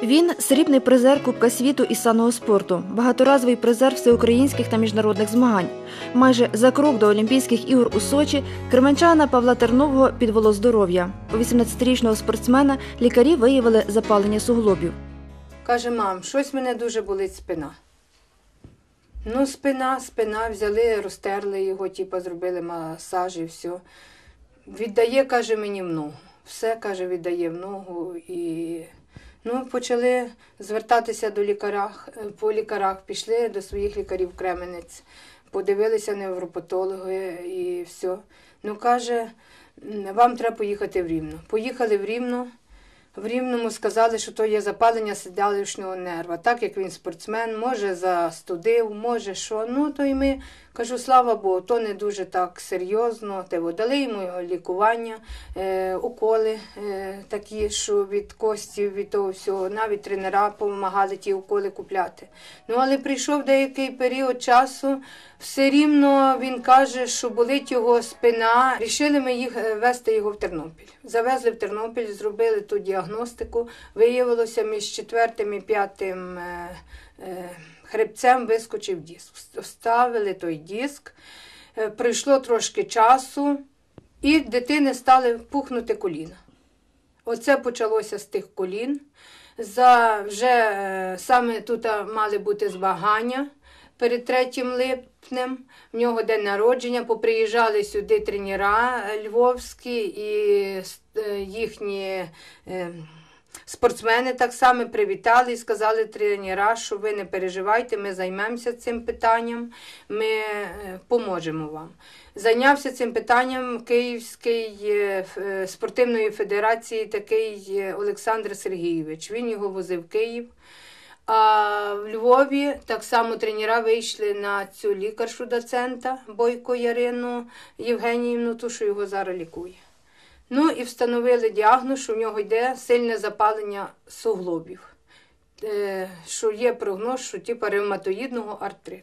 Він – срібний призер Кубка світу із санного спорту, багаторазовий призер всеукраїнських та міжнародних змагань. Майже за крок до Олімпійських ігор у Сочі кременчанина Павла Тернового підвело здоров'я. У 18-річного спортсмена лікарі виявили запалення суглобів. Каже: мам, щось мене дуже болить спина. Ну, спина, взяли, розтерли його, зробили масаж і все. Віддає, каже, мені в ногу. Все, каже, віддає в ногу. І почали звертатися до по лікарях, пішли до своїх лікарів в Кременець, подивилися невропатологи і все. Каже, вам треба поїхати в Рівно. Поїхали в Рівно. В Рівному сказали, що то є запалення седалищного нерва. Так як він спортсмен, може застудив, може що. То й ми, кажу, слава Богу, то не дуже так серйозно. Дали йому лікування, уколи такі, що від костів, від того всього. Навіть тренера допомагали ті уколи купляти. Але прийшов деякий період часу, все рівно він каже, що болить його спина. Рішили ми везти його в Тернопіль. Завезли в Тернопіль, зробили ту діагностику. Виявилося, між 4-м і 5-м хребцем вискочив диск. Вставили той диск. Пройшло трошки часу, і дитини стали пухнути коліна. Оце почалося з тих колін. Вже саме тут мали бути змагання. Перед 3 липнем, в нього день народження, поприїжджали сюди тренера львовські і їхні спортсмени так само привітали і сказали тренера, що ви не переживайте, ми займемося цим питанням, ми поможемо вам. Зайнявся цим питанням Київський спортивної федерації такий Олександр Сергійович. Він його возив в Київ. А в Львові так само тренера вийшли на цю лікаршу доцента Бойко Ярину Євгеніївну, ту, що його зараз лікує. І встановили діагноз, що в нього йде сильне запалення суглобів, що є прогноз, що ревматоїдного артриту.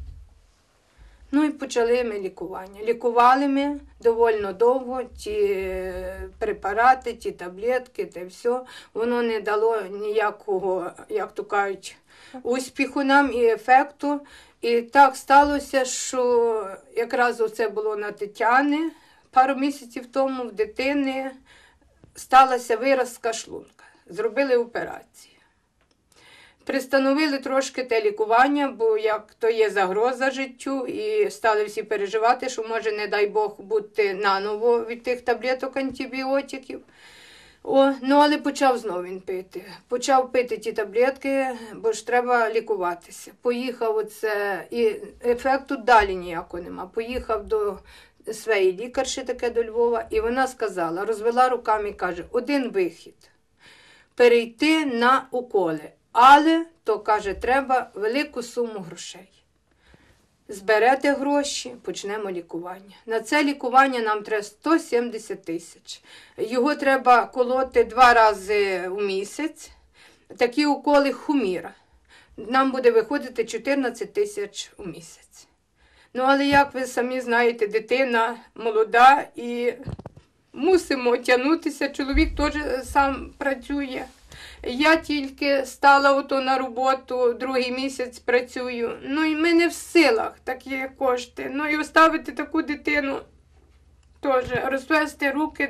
І почали ми лікування. Лікували ми доволі довго, ті препарати, ті таблетки, те все. Воно не дало ніякого, як то кажуть, успіху нам і ефекту. І так сталося, що якраз оце було на Тетяни. Пару місяців тому в дитини сталася виразка шлунка. Зробили операцію. Пристановили трошки те лікування, бо як то є загроза життю, і стали всі переживати, що може, не дай Бог, бути наново від тих таблеток антибіотиків. Але почав знову він пити. Почав пити ті таблетки, бо ж треба лікуватися. Поїхав оце, і ефекту далі ніякого нема. Поїхав до своєї лікарші таке до Львова, і вона сказала, розвела руками і каже, один вихід – перейти на уколи. Але, то, каже, треба велику суму грошей. Зберете гроші, почнемо лікування. На це лікування нам треба 170 тисяч. Його треба колоти 2 рази в місяць. Такі уколи Хуміра. Нам буде виходити 14 тисяч у місяць. Але, як ви самі знаєте, дитина молода і мусимо тягнутися. Чоловік теж сам працює. Я тільки стала на роботу, 2-й місяць працюю. І ми не в силах такі кошти. І оставити таку дитину теж, розвести руки.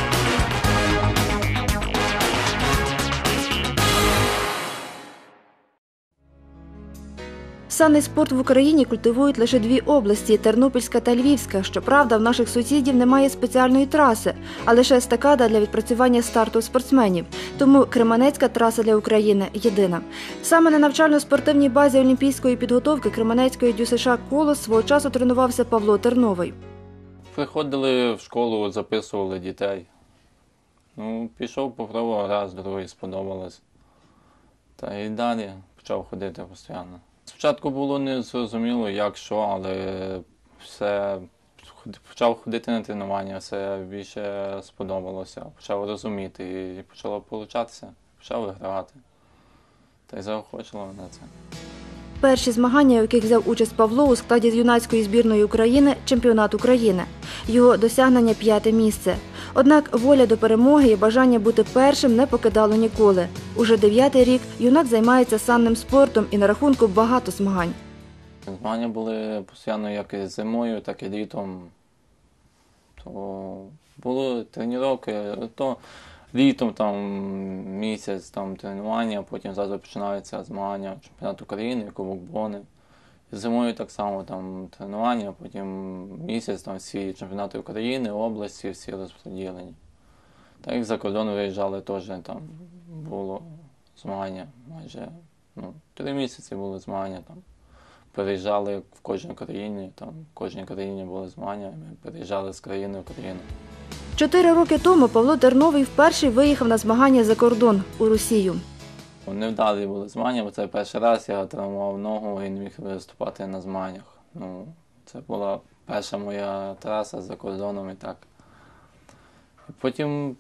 Санний спорт в Україні культивують лише 2 області – Тернопільська та Львівська. Щоправда, в наших сусідів немає спеціальної траси, а лише естакада для відпрацювання старту спортсменів. Тому Кременецька траса для України – єдина. Саме на навчально-спортивній базі олімпійської підготовки Кременецької ДЮСШ «Колос» свого часу тренувався Павло Терновий. Приходили в школу, записували дітей. Пішов, попробував раз, другий, сподобалось. Та і далі почав ходити постійно. Спочатку було не зрозуміло, як що, але почав ходити на тренування, все більше сподобалося, почав розуміти і почало получатися, почав вигравати. Та й заохочило мене це. Перші змагання, у яких взяв участь Павло у складі юнацької збірної України – чемпіонат України. Його досягнення – 5-те місце. Однак воля до перемоги і бажання бути першим не покидало ніколи. Уже 9-й рік юнак займається санним спортом і на рахунку багато змагань. Змагання були постійно як і зимою, так і літом. То були тренування, то літом там місяць там тренування, потім зразу починаються змагання чемпіонат України, Кубок Бони. Зимою так само там тренування, потім місяць там всі чемпіонати України, області, всі розподілені. Так як за кордон виїжджали теж, там було змагання майже 3 місяці були змагання там. Переїжджали в кожній країні, там в кожній країні були змагання, ми переїжджали з країни в країну. 4 роки тому Павло Терновий вперше виїхав на змагання за кордон – у Росію. Невдалі були змагання, бо це перший раз я травмував ногу і не міг виступати на змаганнях. Це була перша моя траса за кордоном і так. Потім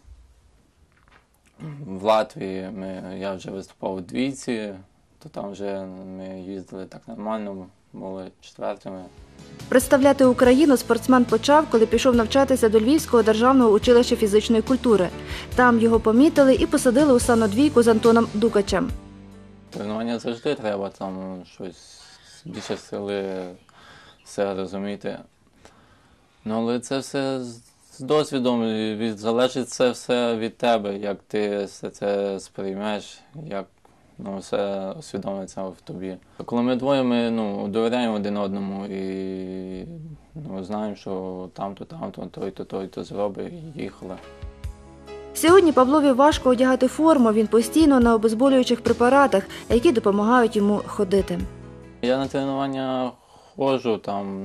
в Латвії я вже виступав у двійці, то там вже ми їздили так нормально, були 4-ми. Представляти Україну спортсмен почав, коли пішов навчатися до Львівського державного училища фізичної культури. Там його помітили і посадили у санну-двійку з Антоном Дукачем. Тренування завжди треба, там щось більше сили, все розуміти. Але це все з досвідом, залежить це все від тебе, як ти все це сприймеш, як все усвідомиться в тобі. Коли ми двоє, ми довіряємо один одному і знаємо, що там-то, той-то зробить, і їхали. Сьогодні Павлові важко одягати форму, він постійно на обезболюючих препаратах, які допомагають йому ходити. Я на тренування ходжу, там,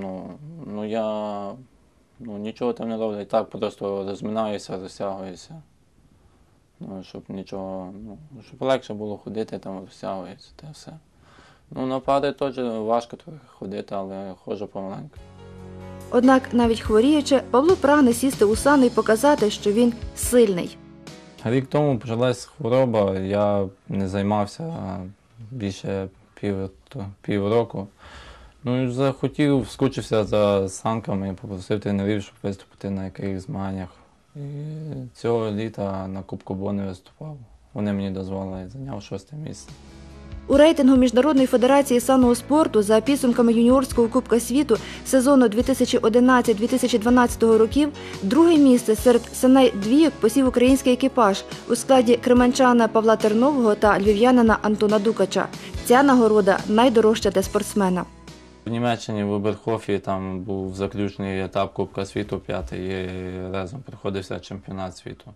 я нічого там не роблю, так просто розминаюся, розтягуюся. Щоб нічого, щоб легше було ходити, там розтягується, те все. На пари теж важко трохи ходити, але ходжу помаленьку. Однак, навіть хворіючи, Павло прагне сісти у сани і показати, що він сильний. Рік тому почалась хвороба, я не займався більше півроку. Захотів, скучився за санками, попросив тренерів, щоб виступити на якихось змаганнях. І цього літа на Кубку Бони виступав. Вони мені дозволили, зайняв 6-те місце. У рейтингу Міжнародної федерації санного спорту за підсумками юніорського Кубка світу сезону 2011-2012 років друге місце серед саней-двійок посів український екіпаж у складі кременчана Павла Тернового та львів'янина Антона Дукача. Ця нагорода найдорожча для спортсмена. В Німеччині в Оберхофі там був заключний етап Кубка світу, 5-й, і разом проходився чемпіонат світу.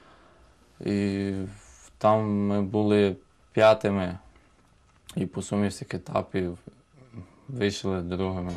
І там ми були 5-ми, і по сумі всіх етапів вийшли 2-ми.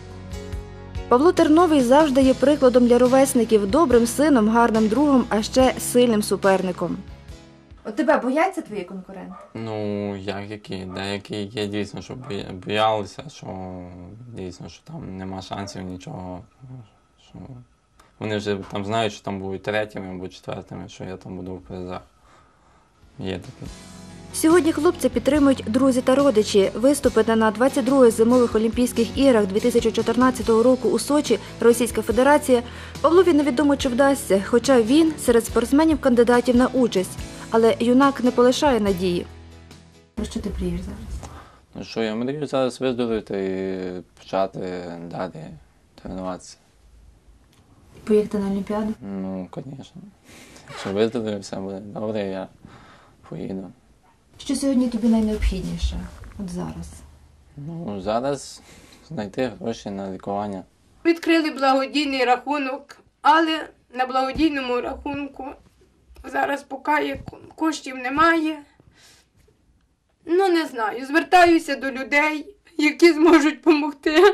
Павло Терновий завжди є прикладом для ровесників, добрим сином, гарним другом, а ще сильним суперником. От тебе бояться твої конкуренти? Які? Деякі є дійсно, що боялися, що дійсно, що там нема шансів нічого. Що вони вже там знають, що там будуть 3-ми або 4-ми, що я там буду в призах. Є таке. Сьогодні хлопця підтримують друзі та родичі. Виступити на 22-х зимових Олімпійських іграх 2014 року у Сочі Російська Федерація Павлові невідомо чи вдасться, хоча він серед спортсменів-кандидатів на участь. Але юнак не полишає надії. Про що ти мрієш зараз? Я мрію зараз виздоровити і почати далі тренуватися. Поїхати на Олімпіаду? Звісно. Якщо виздоровлю, все буде добре, я поїду. Що сьогодні тобі найнеобхідніше? От зараз? Зараз знайти гроші на лікування. Відкрили благодійний рахунок, але на благодійному рахунку зараз поки коштів немає. Не знаю, звертаюся до людей, які зможуть допомогти.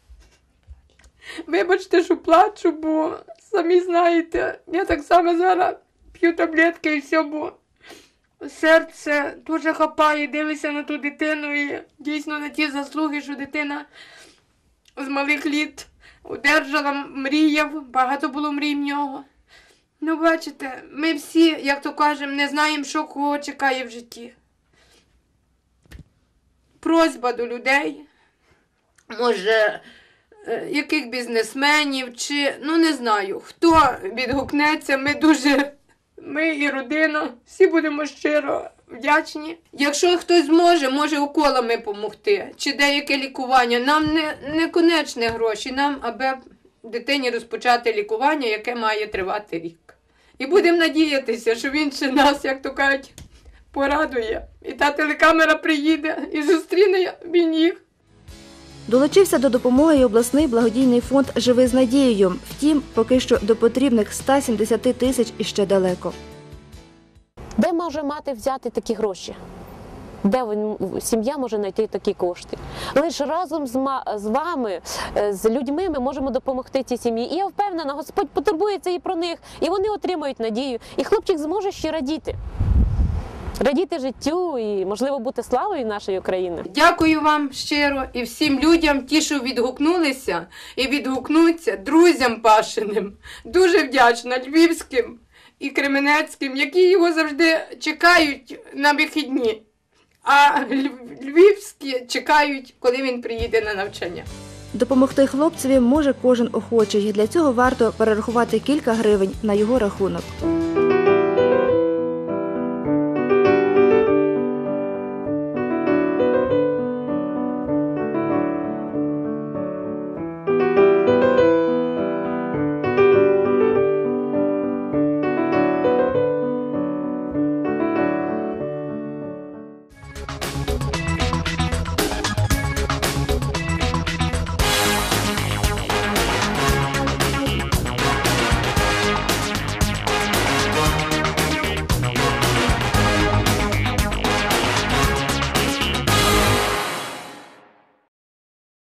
Вибачте, що плачу, бо самі знаєте, я так само зараз п'ю таблетки і все, бо серце дуже хапає, дивлюся на ту дитину і дійсно на ті заслуги, що дитина з малих літ одержала, мріяв, багато було мрій в нього. Бачите, ми всі, як то кажемо, не знаємо, що кого чекає в житті. просьба до людей, може, яких бізнесменів, чи, ну не знаю, хто відгукнеться, ми і родина, всі будемо щиро вдячні. Якщо хтось зможе, може уколами допомогти, чи деяке лікування. Нам не конечні гроші, нам аби дитині розпочати лікування, яке має тривати рік. І будемо надіятися, що він ще нас, як то кажуть, порадує. І та телекамера приїде і зустріне він їх. Долучився до допомоги й обласний благодійний фонд «Живи з надією». Втім, поки що до потрібних 170 тисяч іще далеко. Де може мати взяти такі гроші? Де сім'я може знайти такі кошти? Лише разом з вами, з людьми ми можемо допомогти цій сім'ї. І я впевнена, Господь потурбується і про них, і вони отримають надію. І хлопчик зможе ще радіти. Радіти життю і, можливо, бути славою нашої України. Дякую вам щиро і всім людям, ті, що відгукнулися і відгукнуться, друзям Пашиним. Дуже вдячна львівським і кременецьким, які його завжди чекають на вихідні. А львівські чекають, коли він приїде на навчання. Допомогти хлопцеві може кожен охочий. Для цього варто перерахувати кілька гривень на його рахунок.